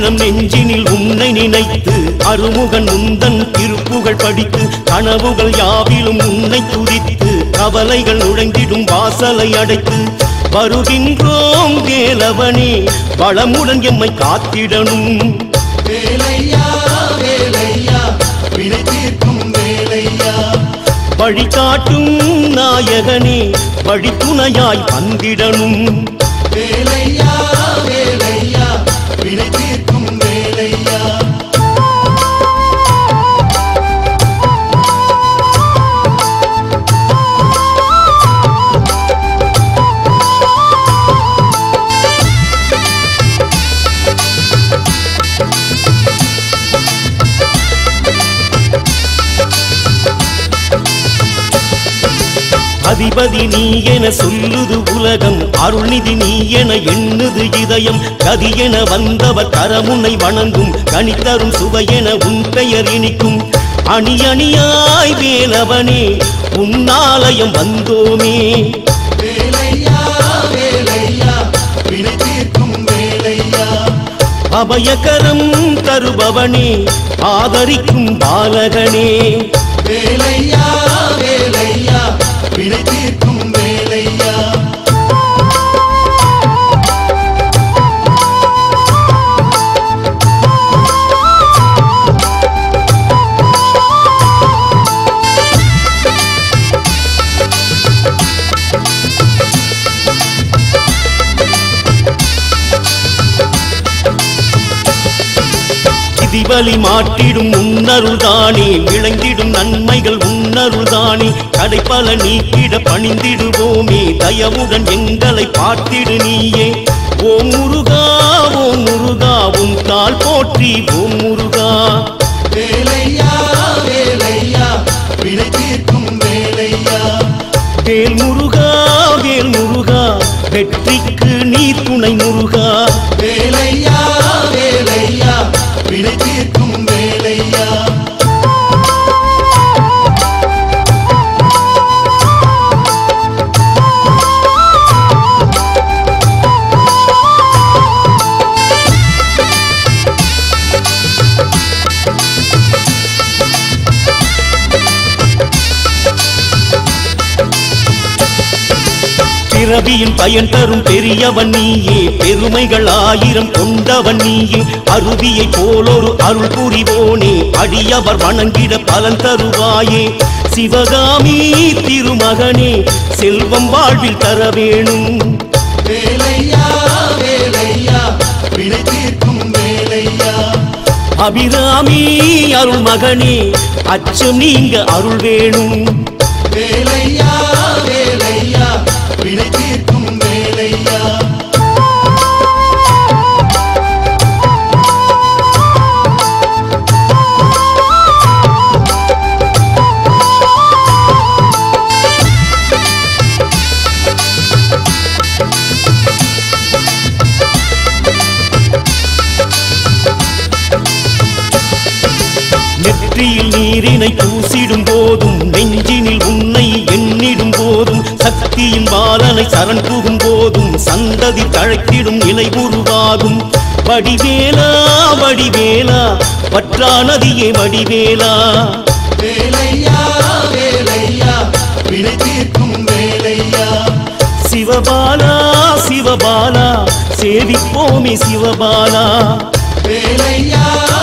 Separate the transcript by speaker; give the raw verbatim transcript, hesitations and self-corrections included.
Speaker 1: தினம் நெஞ்சினில் உன்னை நினைத்து அருமுகன் முந்தன் திருப்புகழ் படித்து கனவுகள் யாவிலும் உன்னை துதித்து கவலைகள் நுழைந்திடும் வாசலை அடைத்து வருகின்றோம் வேலவனே வளமுடன் எம்மை காத்திடணும்.
Speaker 2: வேலையா வேலையா வினை தீர்க்கும் வேலையா
Speaker 1: வழிகாட்டும் நாயகனே வழித்துணையாய் வந்திடணும்.
Speaker 2: வேலையா வேலையா வினை தீர்க்கும் வேலையா
Speaker 1: அதிபதி நீ என சொல்லுது உலகம் அருள்நிதி நீ என எண்ணுது இதயம் கதி என வந்தவர் கரமுனை வணங்கும் கனித்தரும் சுவையென உன் பெயர் இனிக்கும் அணி அணியாய் வேலவனே உன்னாலயம் வந்தோமே.
Speaker 2: வேலையா வேலையா வினை தீர்க்கும் வேலையா
Speaker 1: அபயகரம் தருபவனே ஆதரிக்கும் பாலகனே.
Speaker 2: வேலையா வேலையா வினை தீர்க்கும் வேலையா விதிவலி மாற்றிடும் உன்னருள்தானே விளங்கிடும் நன்மைகள் உன்னருள்தானே கடைப்பல நீக்கிட பணிந்திடுவோமே தயவுடன் எங்களை பார்த்திடு நீயே. ஓம் முருகா ஓம் முருகா உன் தாள் போற்றி ஓம் முருகா. வேலையா வேலையா வினை தீர்க்கும் வேலையா
Speaker 1: வேல் முருகா வேல் முருகா வெற்றிக்கு நீ துணை முருகா.
Speaker 2: வேலையா வேலையா வினை தீர்க்கும் வேலையா பிறவியின் பயன் தரும் பெரியவன் நீயே பெருமைகள் ஆயிரம் கொண்டவன் நீயே அருவியை போலொரு அருள் புரிவோனே அடியவர் வணங்கிட பலன் தருவாயே. சிவகாமி திருமகனே செல்வம் வாழ்வில் தர வேணும். வேலையா வேலையா வினை தீர்க்கும் வேலையா
Speaker 1: அபிராமி அருள் மகனே அச்சம் நீங்க அருள் வேணும்.
Speaker 2: வேலையா வேலையா வினை தீர்க்கும் வேலையா
Speaker 1: நெற்றியில் நீரினை பூசிடும் போதும் நெஞ்சினில் உன்னை எண்ணிடும் போதும் சக்தியின் பாலனை சரண் புகும் போதும் சந்ததி தழைத்திடும் நிலை உருவாகும். வடிவேலா வடிவேலா வற்றா நதியே வடிவேலா.
Speaker 2: வேலையா வேலையா வினை தீர்க்கும் வேலையா
Speaker 1: சிவபாலா சிவபாலா சேவிப்போமே சிவபாலா.
Speaker 2: வேலையா